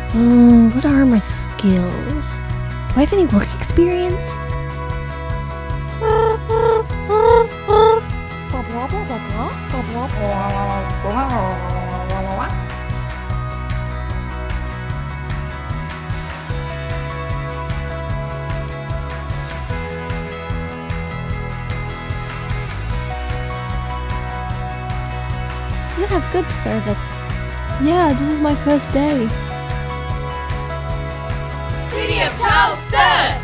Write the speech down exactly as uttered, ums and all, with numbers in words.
Um, what are my skills? Do I have any work experience? You have good service. Yeah, this is my first day. City of Charles, Sturt!